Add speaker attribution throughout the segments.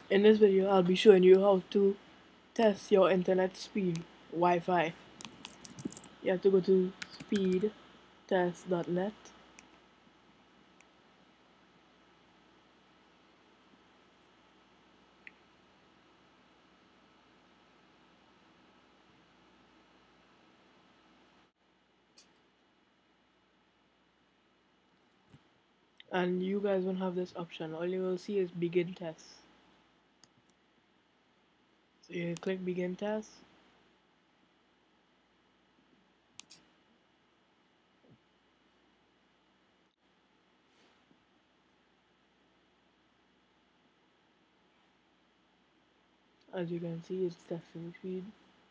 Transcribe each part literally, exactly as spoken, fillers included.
Speaker 1: In this video, I'll be showing you how to test your internet speed Wi-Fi. You have to go to speed test dot net and you guys won't have this option. All you will see is begin test. So you click begin test. As you can see, it's testing speed.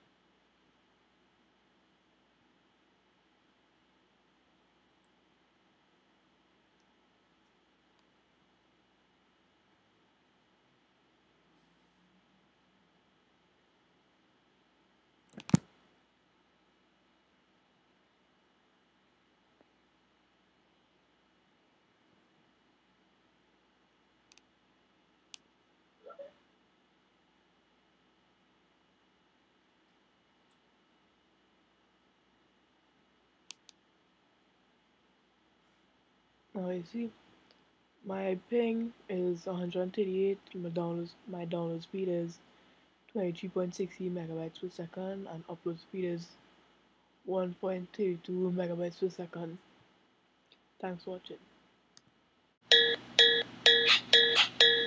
Speaker 1: Now you see, my ping is one hundred thirty-eight. My download my download speed is twenty-three point six zero megabytes per second, and upload speed is one point three two megabytes per second. Thanks for watching.